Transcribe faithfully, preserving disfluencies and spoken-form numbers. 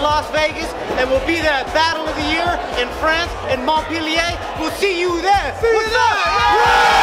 Las Vegas, and we'll be there at Battle of the Year in France, in Montpellier. We'll see you there. See What's you up? there.